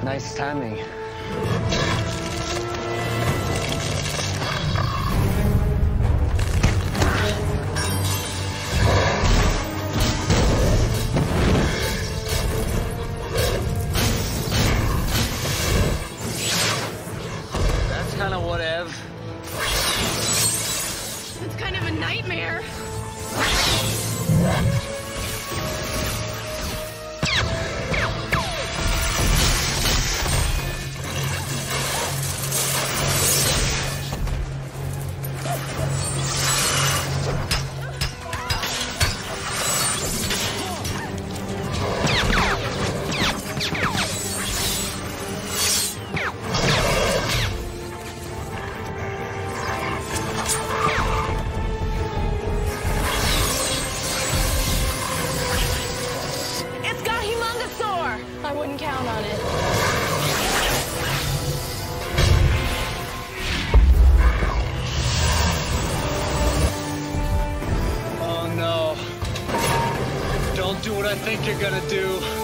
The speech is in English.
Nice timing. That's kind of whatever. It's kind of a nightmare. I wouldn't count on it. Oh no. Don't do what I think you're gonna do.